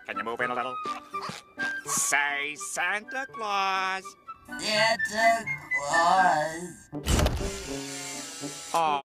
Can you move in a little? Say Santa Claus. Santa Claus. Oh.